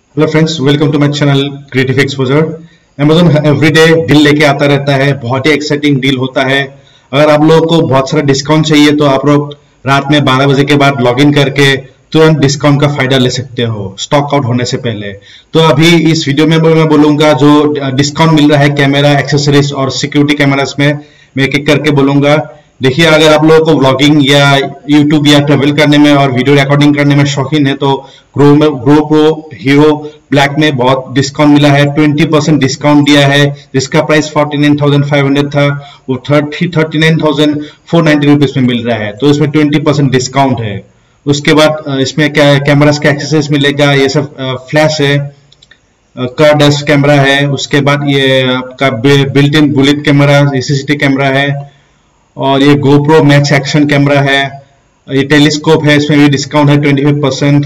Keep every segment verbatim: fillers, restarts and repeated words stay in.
Hello friends, welcome to my channel creative exposure. Amazon everyday deal लेके आता रहता है, बहुत ही एक्साइटिंग डील होता है। अगर आप लोगों को बहुत सारा डिस्काउंट चाहिए तो आप लोग रात में बारह बजे के बाद लॉग इन करके तुरंत डिस्काउंट का फायदा ले सकते हो स्टॉक आउट होने से पहले। तो अभी इस वीडियो में मैं बोलूंगा जो डिस्काउंट मिल रहा है कैमरा, एक्सेसरीज और सिक्योरिटी कैमरास में, मैं एक एक करके बोलूंगा। देखिए, अगर आप लोगों को व्लॉगिंग या यूट्यूब या ट्रेवल करने में और वीडियो रिकॉर्डिंग करने में शौकीन है तो ग्रो में ग्रो प्रो हीरो ब्लैक में बहुत डिस्काउंट मिला है। ट्वेंटी परसेंट डिस्काउंट दिया है, जिसका price forty nine thousand five hundred था, वो thirty thirty nine thousand four ninety rupees में मिल रहा है। तो इसमें ट्वेंटी परसेंट डिस्काउंट है। उसके बाद इसमें क्या कैमरास का एक्सेसरीज मिलेगा, ये सब फ्लैश है, कार डस्ट कैमरा है, उसके बाद ये आपका built in bullet camera, CCTV camera है, और ये गोप्रो मैक्स एक्शन कैमरा है, ये टेलीस्कोप है, इसमें भी डिस्काउंट है ट्वेंटी फाइव परसेंट।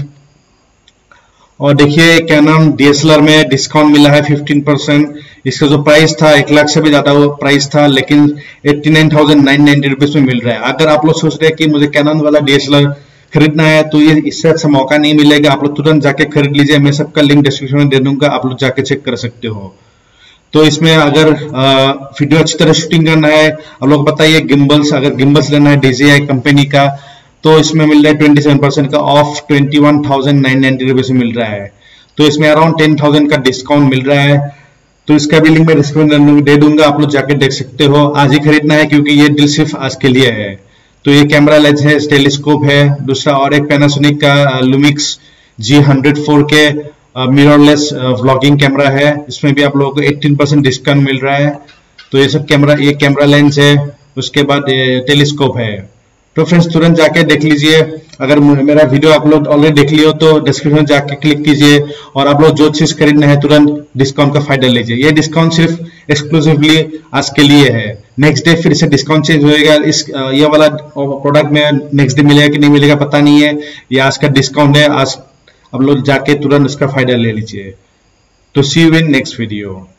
और देखिए कैनन डीएसएलआर में डिस्काउंट मिला है फिफ्टीन परसेंट। इसका जो प्राइस था एक लाख से भी ज्यादा वो प्राइस था, लेकिन eighty nine thousand nine ninety rupees में मिल रहा है। अगर आप लोग सोच रहे हैं कि मुझे कैनन वाला डीएसएलआर खरीदना है तो ये इससे अच्छा मौका नहीं मिलेगा, आप लोग तुरंत जाके खरीद लीजिए। मैं सबका लिंक डिस्क्रिप्शन में दे दूंगा, आप लोग जाके चेक कर सकते हो। तो इसमें अगर वीडियो अच्छी तरह शूटिंग करना है, आप लोग बताइए गिम्बल्स, अगर गिम्बल्स लेना है डीजेआई कंपनी का तो इसमें मिल रहा है ट्वेंटी सेवन परसेंट का off, twenty one thousand nine ninety rupees में मिल रहा है। तो इसमें अराउंड टेन थाउजेंड का डिस्काउंट मिल रहा है। तो इसका भी लिंक मैं डिस्क्रिप्शन में दे दूंगा, आप लोग जाके देख सकते हो। आज ही खरीदना है क्योंकि ये डील सिर्फ आज के लिए है। तो ये कैमरा लेंस है, टेलीस्कोप है, दूसरा और एक पैनासोनिक का Lumix G hundred four K mirrorless vlogging camera है, इसमें भी आप लोगों को एटीन परसेंट डिस्काउंट मिल रहा है। तो ये सब कैमरा, ये कैमरा लेंस है, उसके बाद टेलीस्कोप है। तो फ्रेंड्स तुरंत जाके देख लीजिए। अगर मेरा वीडियो आप लोग ऑलरेडी देख लियो तो डिस्क्रिप्शन में जाके क्लिक कीजिए और आप लोग जो चीज खरीदना है तुरंत डिस्काउंट का फायदा लीजिए। ये डिस्काउंट सिर्फ एक्सक्लूसिवली आज के लिए है। नेक्स्ट डे फिर से डिस्काउंट चेंज होएगा। इस ये वाला प्रोडक्ट में नेक्स्ट डे मिलेगा कि नहीं मिलेगा पता नहीं है। ये आज का डिस्काउंट है, आज आप लोग जाके तुरंत इसका फायदा ले लीजिए। तो see you in next video.